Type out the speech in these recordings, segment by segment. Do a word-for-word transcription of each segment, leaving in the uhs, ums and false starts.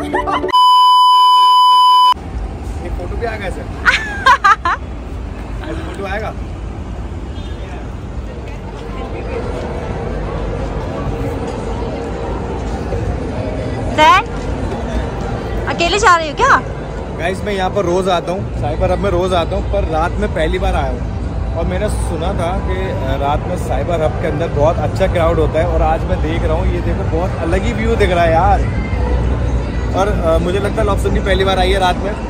ये फोटो भी आएगा ऐसे? ऐसे फोटो आएगा? दैन अकेले जा रही हो क्या? गाइस मैं यहाँ पर रोज आता हूँ, साइबर हब में रोज आता हूँ, पर रात में पहली बार आया हूँ और मैंने सुना था कि रात में साइबर हब के अंदर बहुत अच्छा क्राउड होता है और आज मैं देख रहा हूँ, ये देखो बहुत अलग ही व्यू दिख रहा है यार। और आ, मुझे लगता है लॉब्स्टर की पहली बार आई है रात में।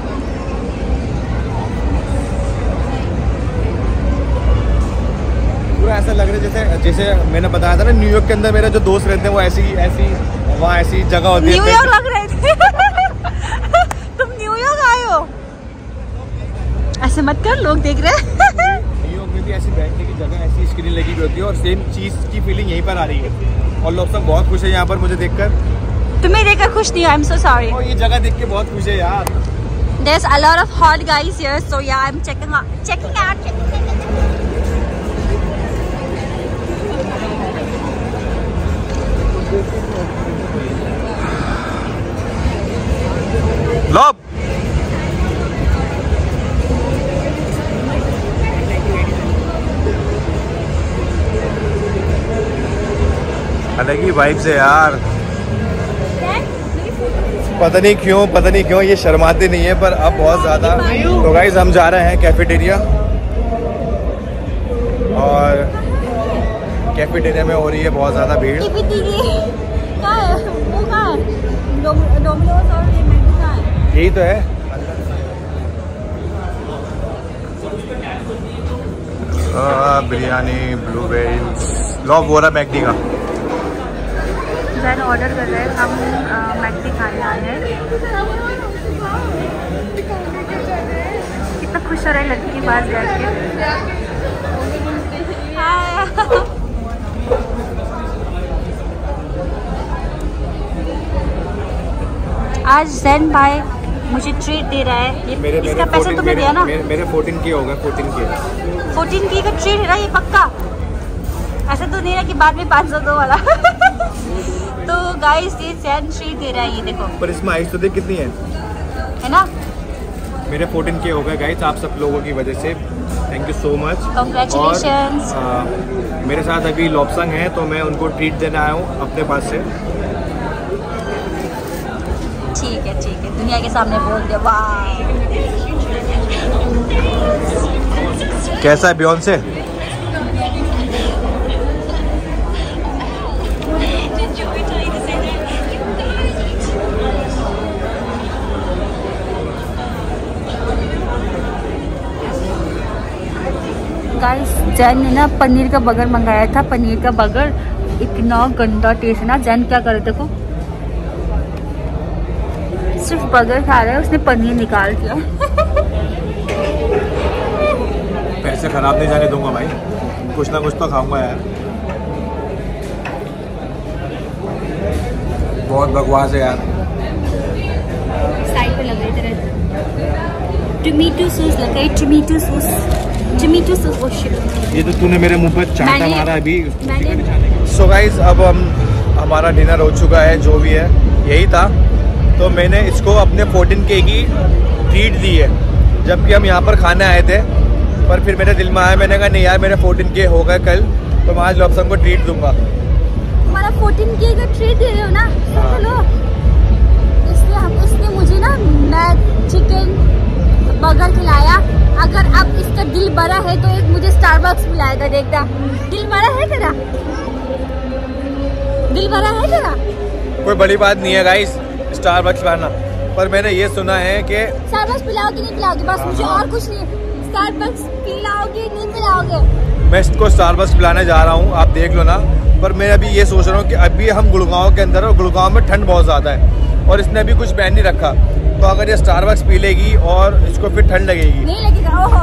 पूरा ऐसा लग रहा है जैसे जैसे मैंने बताया था ना, न्यूयॉर्क के अंदर मेरे जो दोस्त रहते हैं वो ऐसी ऐसी वहाँ ऐसी जगह होती है। न्यूयॉर्क लग रहे थे। तुम न्यूयॉर्क आए हो? ऐसे मत कर, लोग देख रहे हैं। न्यूयॉर्क में भी ऐसी बैठने की जगह, ऐसी स्क्रीन लगी हुई होती है और सेम चीज की फीलिंग यहीं पर आ रही है। और लोग सब बहुत खुश है यहाँ पर मुझे देखकर। तुम्हें देखकर खुश नहीं, आई एम सो सॉरी। और ये जगह देख के बहुत खुश है यार। There's a lot of hot guys here, so yeah, I'm checking out, checking out, checking out. लॉब अलग ही वाइब्स है यार। पता नहीं क्यों पता नहीं क्यों ये शर्माते नहीं है, पर अब बहुत ज्यादा। तो गाइस हम जा रहे हैं कैफेटेरिया और कैफेटेरिया में हो रही है बहुत ज्यादा भीड़। यही तो है। बिरयानी ब्लूबेरीज लॉब वो रहा मैकडी का। जैन ऑर्डर कर रहे हैं, हम मैकडी खाने आए हैं। कितना खुश हो रहा है लड़की के पास जाके। आज जैन भाई मुझे ट्रीट दे रहा है। ये मेरे, इसका मेरे पैसा तुमने दिया ना? मेरे, मेरे चौदह के होगा, चौदह के चौदह की का ट्रीट है ना ये पक्का। ऐसा तो नहीं है कि बाद में पाँच सौ दो वाला। तो गाइस ये जैन ट्रीट दे रहा है, ये देखो। पर इसमें आइस तो देख कितनी है, है ना? मेरे चौदह के हो गए गाइस आप सब लोगों की वजह से। Thank you so much, congratulations. मेरे साथ अभी लॉब्संग है तो मैं उनको ट्रीट देने आया हूँ अपने पास से। ठीक है ठीक है, दुनिया के सामने बोल दिया। वाह कैसा है बियॉन्से? गाइस जैन ने ना पनीर का बर्गर मंगाया था। पनीर का बर्गर इतना गंदा टेस्ट है ना। जैन क्या करे देखो, सिर्फ बर्गर खा रहा है, उसने पनीर निकाल दिया। पैसे खराब नहीं जाने दूंगा भाई, कुछ ना कुछ तो खाऊंगा यार। बहुत बकवास है यार। साइड पे लग रही तेरे टोमेटो सॉस लगा है, tomato sauce, tomato sauce. Oh shit, ये तो तूने मेरे मुंह पर चांटा मारा अभी। मैंने सो गाइस अब हम हमारा डिनर हो चुका है, जो भी है यही था। तो मैंने इसको अपने चौदह के की ट्रीट दी है, जबकि हम यहाँ पर खाने आए थे। पर फिर मेरे दिल में आया, मैंने कहा नहीं यार मेरे चौदह के हो गए कल, तो मैं आज लॉब्स्टर को ट्रीट दूंगा। हमारा चौदह के का ट्रीट दे रहे हो ना? चलो, इसलिए हम उसने मुझे ना मैक चिकन बर्गर खिलाया। अगर अब इसका दिल बड़ा है तो एक मुझे स्टारबक्स पिलाएगा। देखता, दिल बड़ा है तेरा? दिल बड़ा है तेरा? कोई बड़ी बात नहीं है गाइस स्टारबक्स लाना, पर मैंने ये सुना है कि स्टारबक्स पिलाओगे नहीं पिलाओगे, बस मुझे और कुछ नहीं। स्टारबक्स पिलाओगे नहीं पिलाओगे? मैं इसको स्टारबक्स पिलाने जा रहा हूँ, आप देख लो ना। पर मैं अभी ये सोच रहा हूँ कि अभी हम गुड़गांव के अंदर, और गुड़गांव में ठंड बहुत ज़्यादा है और इसने अभी कुछ पहन नहीं रखा, तो अगर ये स्टारबक्स पी लेगी और इसको फिर ठंड लगेगी। नहीं लगेगा। ओहो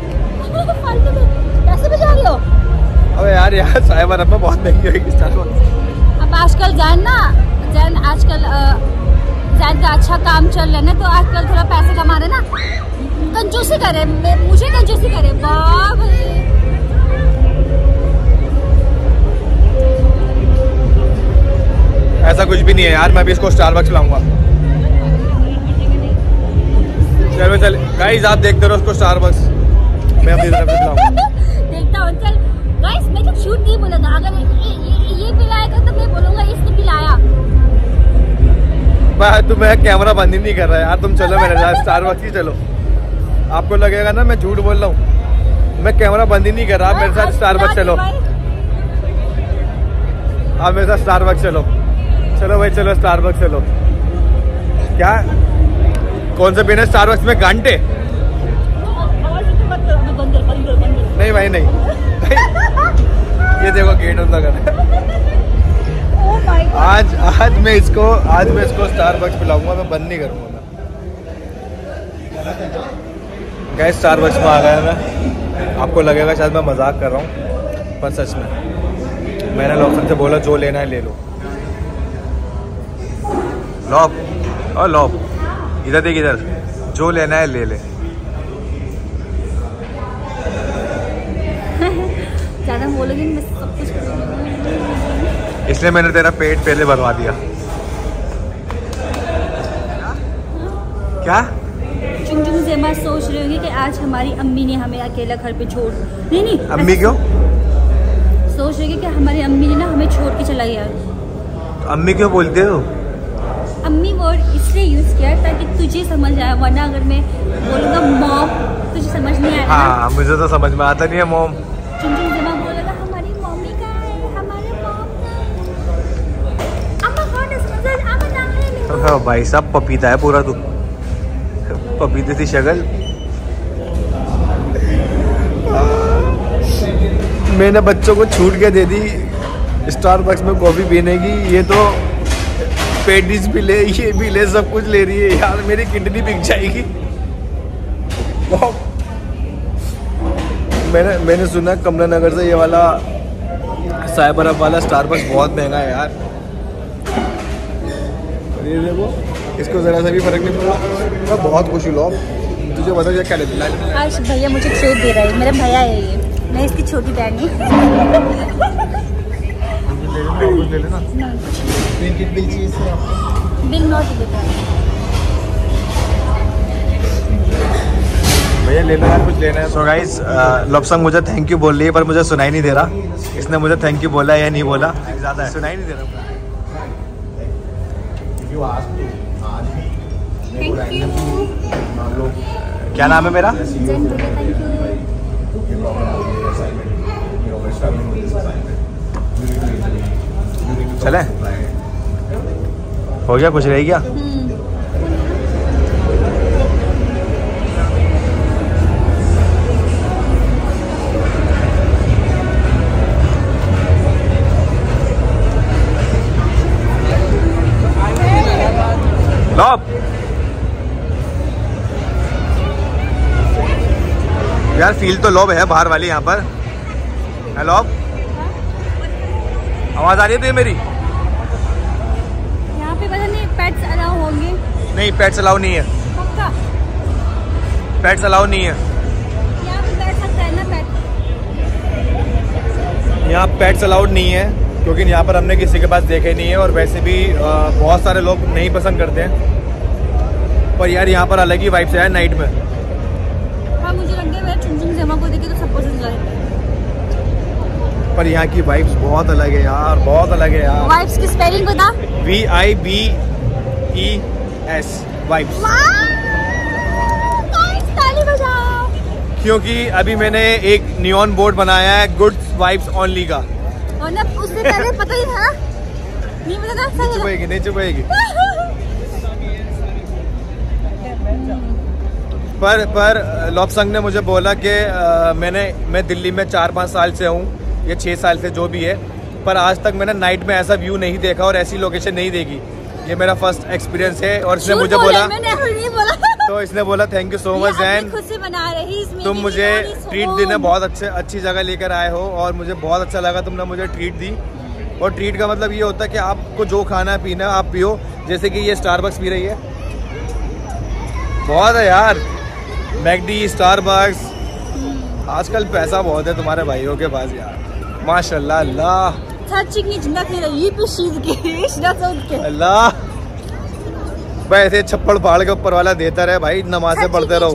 कैसे बजा रहे हो? अबे यार यार साइबर अब बहुत महंगी होगी स्टारबक्स। अब आजकल जैन ना जैन आजकल जैन का अच्छा काम चल रहा है ना, तो आजकल थोड़ा पैसे कमा रहे ना, कंजूसी करे, मुझे कंजूसी करे। वाह भाई, ऐसा कुछ भी नहीं है यार, मैं भी इसको स्टारबक्स लाऊंगा। चलो चल गाइस, आप देखते रहो उसको स्टारबक्स, मैं अपनी तरफ से पिलाऊंगा। देखता हूँ चल गाइस, मैं तो झूठ नहीं बोलूंगा, अगर ये, ये, ये पिलाएगा तो मैं बोलूंगा इसने पिलाया। मैं तुम्हें कैमरा बंद ही नहीं कर रहा है यार, तुम चलो मेरे साथ स्टारबक्स ही चलो। आपको लगेगा ना मैं झूठ बोल रहा हूँ, मैं कैमरा बंद ही नहीं कर रहा, मेरे साथ स्टारबक्स चलो। आप मेरे साथ स्टारबक्स चलो, चलो भाई चलो स्टारबक्स चलो। क्या कौन सा पीना स्टारबक्स में? घंटे? नहीं भाई नहीं। ये देखो गेट बंद कर। आज आज मैं इसको आज मैं इसको स्टारबक्स पिलाऊंगा, मैं बंद नहीं करूंगा। गाइस स्टारबक्स में आ गया मैं। आपको लगेगा शायद मैं मजाक कर रहा हूँ, पर सच में मैंने लॉब से बोला जो लेना है ले लो। लॉब और लॉब इधर देख, इधर जो लेना है ले ले। ज्यादा बोलोगे मैं सब कुछ, इसलिए मैंने तेरा पेट पहले भरवा दिया। क्या चुंगचुंग ज़ेमा सोच रही होगी कि आज हमारी अम्मी ने हमें अकेला घर पे छोड़, नहीं नहीं अम्मी क्यों सोच रही है कि हमारी अम्मी ने ना हमें छोड़ के चला गया। अम्मी क्यों बोलते हो? अम्मी वर्ड इसलिए यूज किया ताकि तुझे समझ आए, वरना अगर मैं बोलूँगा मॉम तुझे समझ नहीं आएगा। हाँ मुझे तो समझ में आता नहीं है मॉम। चुंगचुंग ज़ेमा बोलेगा हमारी मम्मी का है, हमारे मॉम का है। अम्मा कौन है समझ, अम्मा नाम है मेरा। हाँ भाई साहब पपीता है पूरा तू, पपीते सी शक्ल। मैंने बच्चों को छूट के दे दी स्टारबक्स में कॉफी पीने की, ये तो पेटीज भी ले, ये भी ले, सब कुछ ले रही है यार। मेरी किडनी बिक जाएगी। मैंने मैंने सुना कमला नगर से ये वाला साइबर हब वाला स्टारबक्स बहुत महंगा है यार। ये देखो, इसको जरा सा भी फर्क नहीं पड़ा। मैं बहुत खुश हूँ। लॉब तुझे बता क्या लेना है? आज भैया मुझे ट्रीट दे रहा है, मेरा भैया है ये, मैं इसकी छोटी बहन हूँ। ले लेना बिल चीज बिल नॉट देता भैया, लेना है कुछ लेना है। सो गाइस लॉब्संग मुझे थैंक यू बोल रही है, पर मुझे सुनाई नहीं दे रहा इसने मुझे थैंक यू बोला या नहीं बोला, ज्यादा सुनाई नहीं दे रहा। Thank you. क्या नाम है मेरा? चले हो गया, कुछ रह गया? लॉब यार फील तो लॉब है बाहर वाली यहाँ पर। हेलो आवाज आ रही है मेरी? यहाँ पे पता नहीं पेट्स अलाउ होंगे? नहीं पेट्स अलाउ नहीं है। पक्का पेट्स अलाउ नहीं है यहाँ पे। बैठ सकता है ना पेट? यहाँ पेट्स अलाउड नहीं है क्योंकि यहाँ पर हमने किसी के पास देखे नहीं है, और वैसे भी आ, बहुत सारे लोग नहीं पसंद करते हैं। पर यार यहाँ पर अलग ही वाइब्स है नाइट में। हाँ मुझे लग गया मैं चुंगचुंग ज़ेमा को देखे तो सब पसंद करेंगे, पर यहाँ की वाइब्स बहुत अलग है यार, बहुत अलग है यार। वाइब्स की स्पेलिंग बता। V I B E S vibes. ताली बजाओ। क्योंकि अभी मैंने एक नियॉन बोर्ड बनाया है गुड वाइब्स ओनली का, और ना उससे पहले पता ही था नहीं पता था। नहीं चुपेगी नहीं चुपेगी पर पर लॉब्संग ने मुझे बोला कि मैंने मैं दिल्ली में चार पाँच साल से हूँ या छः साल से जो भी है, पर आज तक मैंने नाइट में ऐसा व्यू नहीं देखा और ऐसी लोकेशन नहीं देखी। ये मेरा फर्स्ट एक्सपीरियंस है। और इसने मुझे बोला, मैंने नहीं बोला। तो इसने बोला thank you so much Jain, खुद से बना रही तुम मुझे ट्रीट देने बहुत अच्छे अच्छी जगह लेकर आए हो और मुझे बहुत अच्छा लगा तुमने मुझे ट्रीट दी। और ट्रीट का मतलब ये होता है कि आपको जो खाना पीना आप पियो, जैसे कि ये स्टारबक्स पी रही है। बहुत है यार, मैकडी, स्टारबक्स। आजकल पैसा बहुत है तुम्हारे भाइयों के पास यार, माशाल्लाह। अल्लाह अल्लाह भाई ऐसे छप्पड़ पहाड़ के ऊपर वाला देता रहे भाई, नमाज़ें पढ़ते रहो।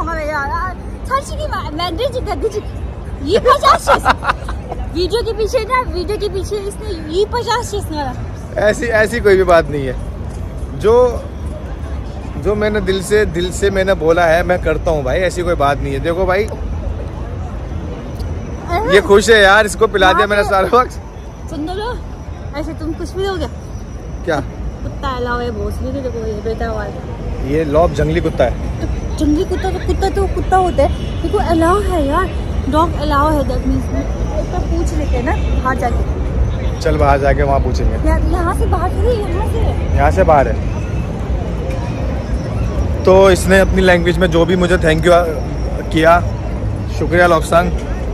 ये पचास वीडियो के पीछे ना, वीडियो के पीछे इसने ये पचास ऐसी ऐसी कोई भी बात नहीं है। जो जो मैंने दिल से दिल से मैंने बोला है मैं करता हूँ भाई, ऐसी कोई बात नहीं है। देखो भाई ये खुश है यार, इसको पिला दिया मैंने सारा वक्त। सुन लो, ऐसे तुम कुछ भी दोगे क्या? कुत्ता अलाव है भोसले के, देखो ये बेटा वाला, ये लॉब जंगली कुत्ता है। तो जंगली कुत्ता तो कुत्ता तो कुत्ता होता है, देखो अलाव है यार, डॉग अलाव है। दैट मींस एक बार पूछ लेते हैं ना बाहर जाके। चल बाहर जाके वहाँ पूछेंगे। यार यहाँ से बाहर है, यहाँ से यहाँ से बाहर है। तो इसने अपनी लैंग्वेज में जो भी मुझे थैंक यू किया, शुक्रिया लॉब्संग।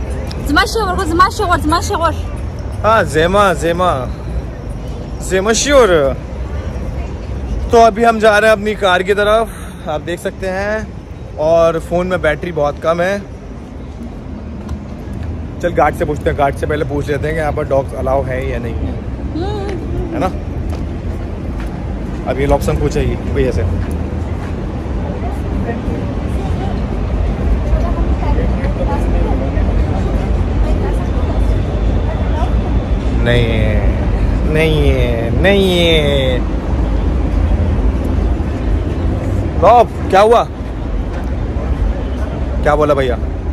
हाँ जेमा जेमा जेमा श्योर। तो अभी हम जा रहे हैं अपनी कार की तरफ, आप देख सकते हैं, और फ़ोन में बैटरी बहुत कम है। चल गार्ड से पूछते हैं, गार्ड से पहले पूछ लेते हैं कि यहाँ पर डॉग्स अलाउ है या नहीं है, है ना। अब ये लॉब्संग पूछेगी भैया से। नहीं है, नहीं है, नहीं है। लॉब क्या हुआ? क्या बोला भैया?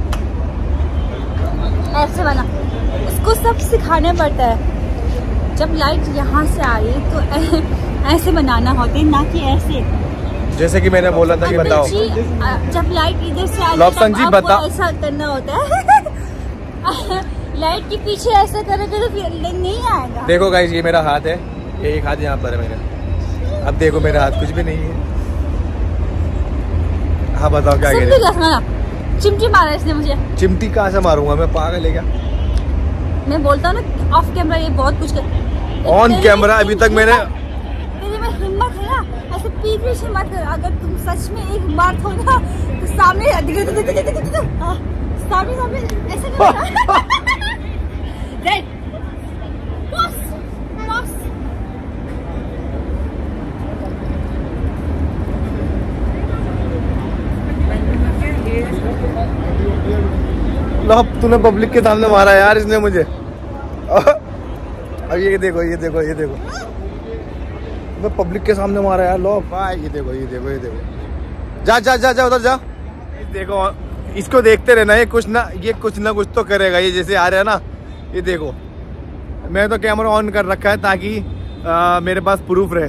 ऐसे बना, इसको सब सिखाने पड़ता है। जब लाइट यहाँ से आ रही है तो ऐसे बनाना होता है, ना कि ऐसे। जैसे कि मैंने बोला था कि बताओ, जब लाइट इधर से आ रही लॉब्संग जी बताओ, ऐसा करना होता है। लाइट के पीछे ऐसा करोगे तो फिर नहीं आएगा। देखो गाइस ये मेरा हाथ है, ये एक हाथ यहाँ पर है मेरा। अब देखो मेरा हाथ कुछ भी नहीं है। हाँ बताओ क्या कह रहे हैं? चिमटी मारा इसने मुझे। चिमटी कहाँ से मारूंगा मैं, पागल है क्या? मैं बोलता हूँ ना ऑफ कैमरा ये बहुत कुछ कर। ऑन कैमरा अभी तक मैंने, तेरे में हिम्मत है ना, ऐसे पीछे से मत कर। अगर तुम सच में एक बार हो ना तो सामने सामने सामने ऐसे करना। लॉब तूने पब्लिक के सामने मारा यार इसने मुझे। अब ये देखो ये देखो ये देखो, मैं पब्लिक के सामने मारा यार लॉब। भाई ये देखो ये देखो ये देखो, जा जा जा जा उधर जा। देखो इसको देखते रहना, ये कुछ ना ये कुछ ना कुछ तो करेगा। ये जैसे आ रहा है ना, ये देखो मैं तो कैमरा ऑन कर रखा है ताकि आ, मेरे पास प्रूफ रहे।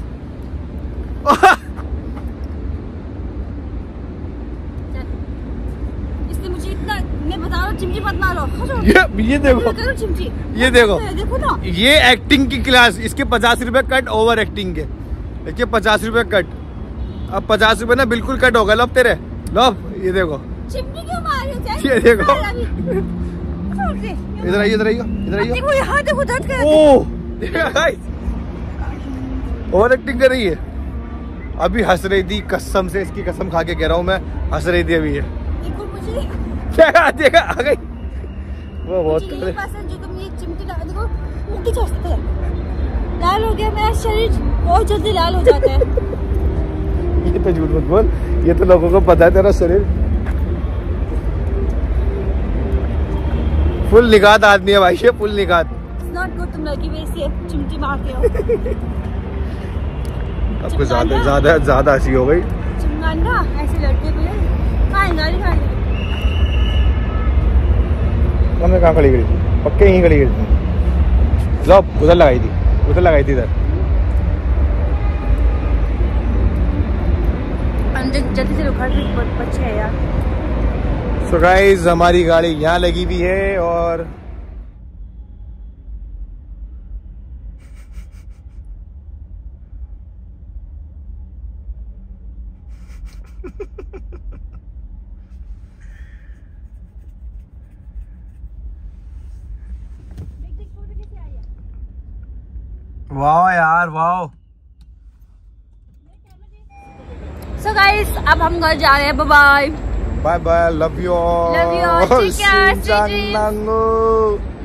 इसने मुझे इतना, मैं बता रहा हूँ चिमटी मत मारो। ये ये देखो चिमटी, ये देखो देखो ना, ये एक्टिंग की क्लास। इसके पचास रुपए कट ओवर एक्टिंग के, देखिए पचास रुपए कट। अब पचास रुपए ना बिल्कुल कट होगा लॉब तेरे। लॉब ये देखो चिमटी क्यों मार रहे हो? ये देखो इधर आइए इधर आइए इधर आइए। देखो यहाँ देखो दर्द कर। ओह देखा गाइस, ओवर एक्टिंग कर रही है। अभी हंस रही थी, कसम से इसकी कसम खा के कह रहा हूँ मैं, हंस रही थी अभी ये। देखो मुझे देखा देखा आ गई वो बहुत मुझे यही पसंद जो तुम ये चिमटी लगा। देखो उल्टी चढ़ता है, लाल हो गया मेरा शरीर, बहुत जल्दी लाल हो जाता है। ये तो झूठ मत बोल, ये तो लोगों को पता है तेरा शरीर फुल निकात आदमी है भाई, ये फुल निकात। नॉट गुड, तुम लड़की भी ऐसे चिमटी मारते हो। अब कुछ ज्यादा ज्यादा ज्यादा हंसी हो गई। चिमगांडा ऐसे लड़के को कहाँ गाड़ी खड़ी हमने कहाँ खड़ी करी? पक्के यहीं खड़ी करी थी। लो उधर लगाई थी, उधर लगाई थी इधर। जल्दी से रुका, बच्चे है यार। So guys, हमारी गाड़ी यहाँ लगी हुई है और वाह यार वाह। So guys, अब हम घर जा रहे हैं। Bye bye bye bye, love you all, love you all, take care,